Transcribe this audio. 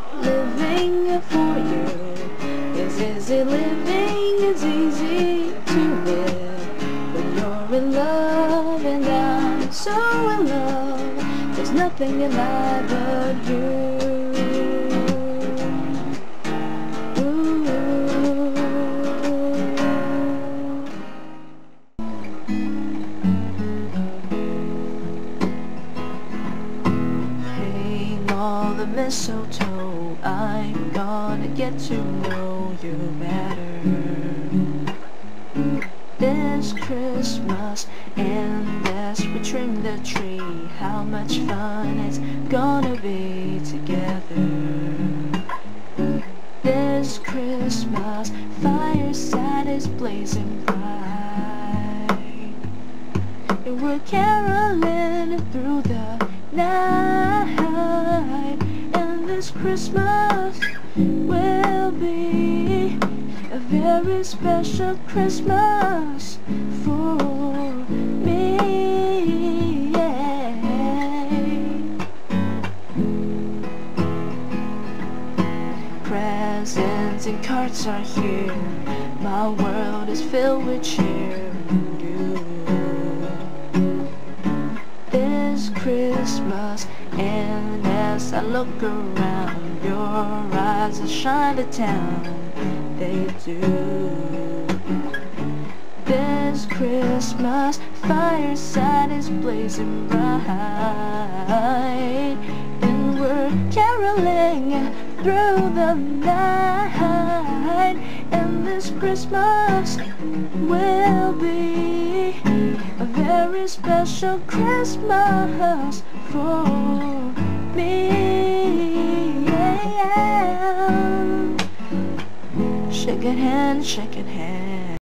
living for you. It's easy living, it's easy to live when you're in love, and I'm so in love. There's nothing in life but you. All the mistletoe, I'm gonna get to know you better this Christmas, and as we trim the tree, how much fun it's gonna be together. This Christmas, fireside is blazing bright, and we're caroling through the night, and this Christmas will be a very special Christmas for me, yeah. Presents and cards are here, my world is filled with cheer. Christmas, and as I look around, your eyes will shine the town, they do. This Christmas, fireside is blazing bright, and we're caroling through the night, and this Christmas will be a very special Christmas for me, yeah. Shaking hands, shaking hands.